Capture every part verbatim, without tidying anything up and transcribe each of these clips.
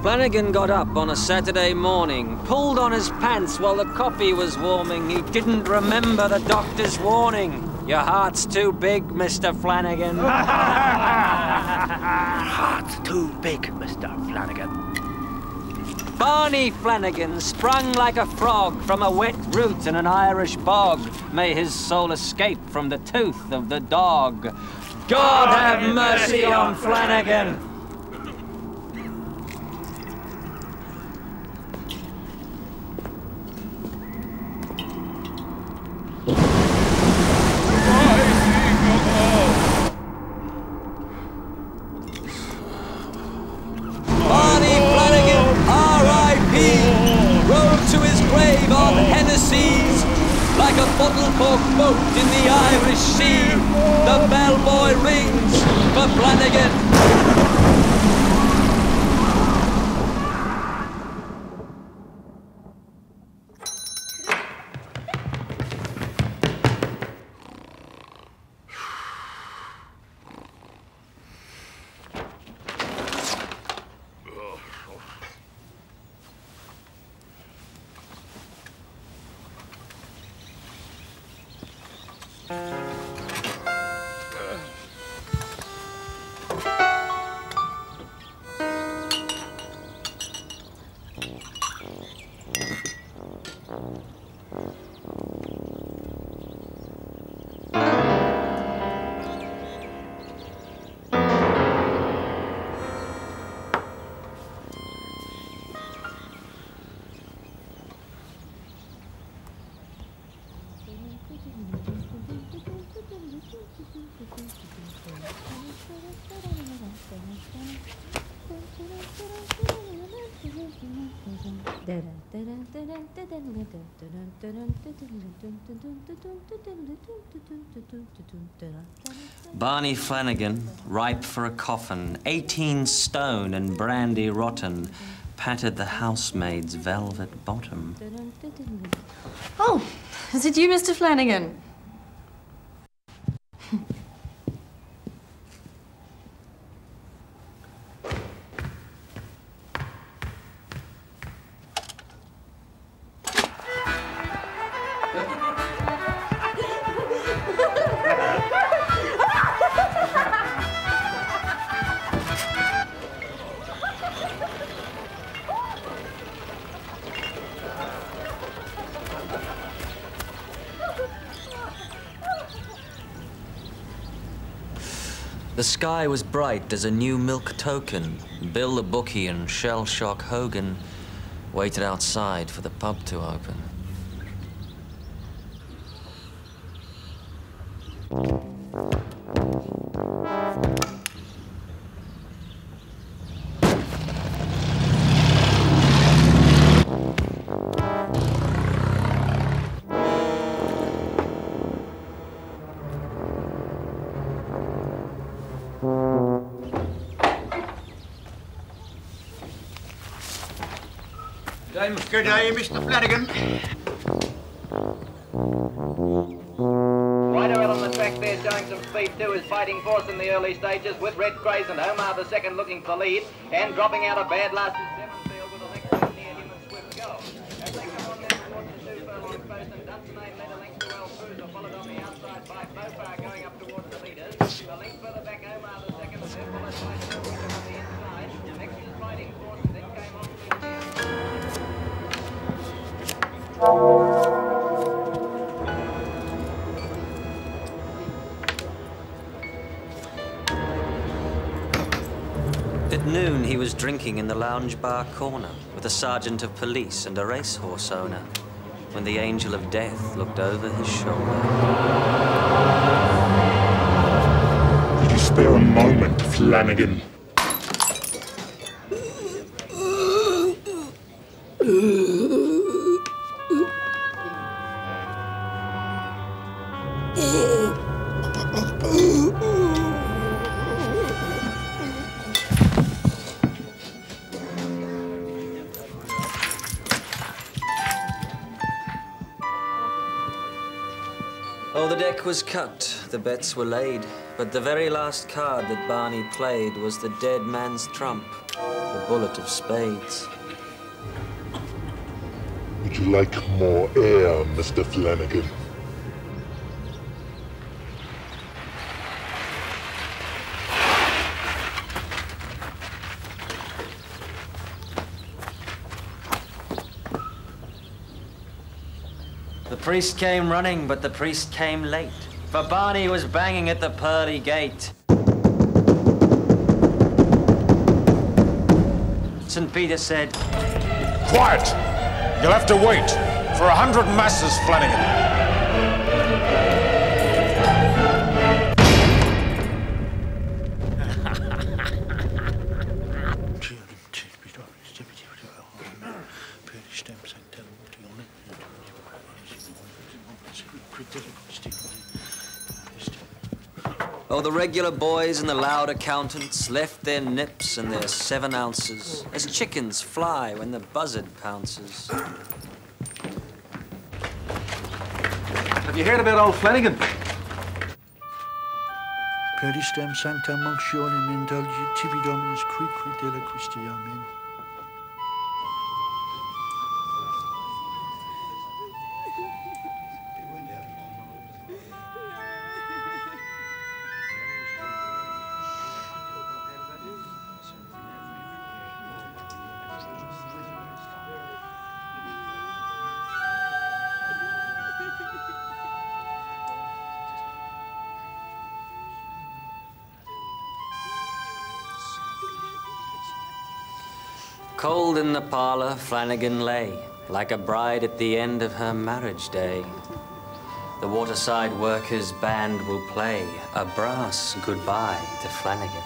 Flanagan got up on a Saturday morning, pulled on his pants while the coffee was warming. He didn't remember the doctor's warning. Your heart's too big, Mister Flanagan. Heart's too big, Mister Flanagan. Barney Flanagan sprung like a frog from a wet root in an Irish bog. May his soul escape from the tooth of the dog. God have mercy on Flanagan. Barney Flanagan, R I P, rode to his grave on Hennessy's, like a bottle-cork boat in the Irish Sea. The bellboy rings for Flanagan. Barney Flanagan, ripe for a coffin, eighteen stone and brandy rotten, patted the housemaid's velvet bottom. Oh, is it you, Mister Flanagan? The sky was bright as a new milk token. Bill the bookie and Shell Shock Hogan waited outside for the pub to open. Good day, Mister Flanagan. Rider out on the track there showing some speed too is fighting force in the early stages with Red Craze and Omar the second looking for lead and dropping out a bad last is Sevenfield with a next one near him and Swift Go. As they come on there towards the two furlong post and Dunsinane led a length to Well Cruiser followed on the outside by Bofar going up towards the leaders. A length further back Omar the second and then followed by Swift on the inside. Next is Fighting Force and then came on to the outside. At noon, he was drinking in the lounge bar corner with a sergeant of police and a racehorse owner when the angel of death looked over his shoulder. Could you spare a moment, Flanagan? Oh, the deck was cut, the bets were laid, but the very last card that Barney played was the dead man's trump, the bullet of spades. Would you like more air, Mister Flanagan? The priest came running, but the priest came late, for Barney was banging at the pearly gate. Saint Peter said, "Quiet! You'll have to wait for a hundred masses, Flanagan." Oh, the regular boys and the loud accountants left their nips and their seven ounces as chickens fly when the buzzard pounces. Have you heard about old Flanagan? Pedistem sancta monctionem indulgi tibi dominus quid quid della Christi, amen. Cold in the parlor, Flanagan lay, like a bride at the end of her marriage day. The waterside workers' band will play a brass goodbye to Flanagan.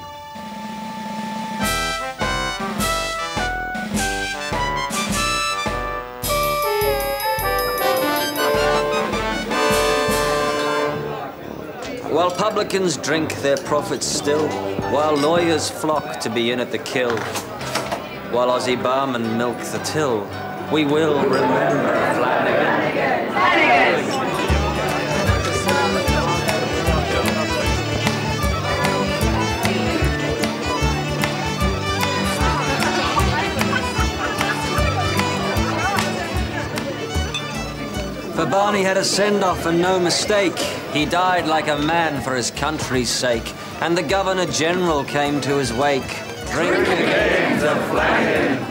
While publicans drink their profits still, while lawyers flock to be in at the kill, while Aussie barmen milk the till, we will remember Flanagan. Flanagan! For Barney had a send-off and no mistake. He died like a man for his country's sake, and the Governor-General came to his wake. Drink again to Flanagan.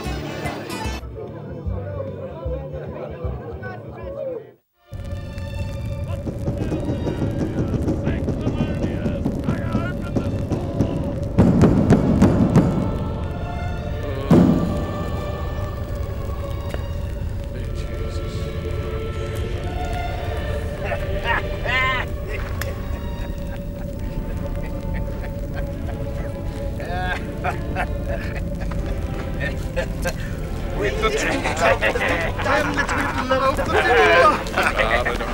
With the truth out of the damn it, we've let out the door!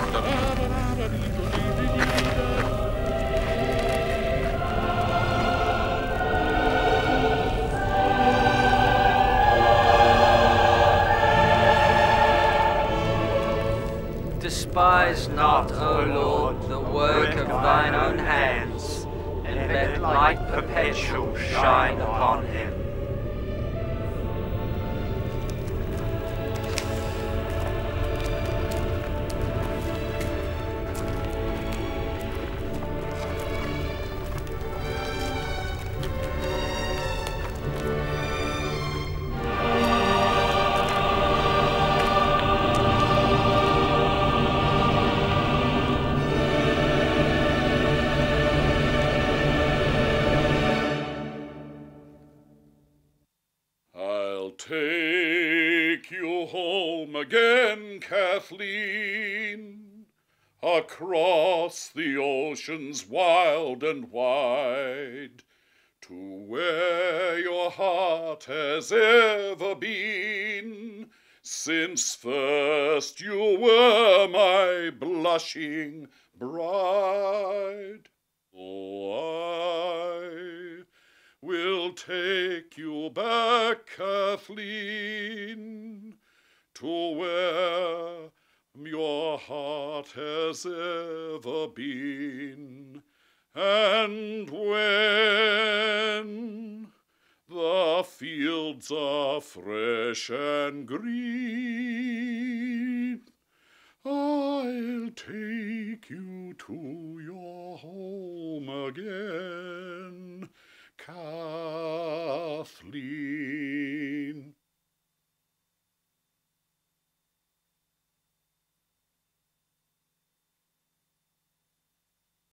Despise not, O Lord, the work of thine own hands, and let light perpetual shine upon him. Take you home again, Kathleen, across the oceans wild and wide, to where your heart has ever been, since first you were my blushing bride. Oh, I will take you back, Kathleen, to where your heart has ever been. And when the fields are fresh and green, I'll take you to your home again, Kathleen.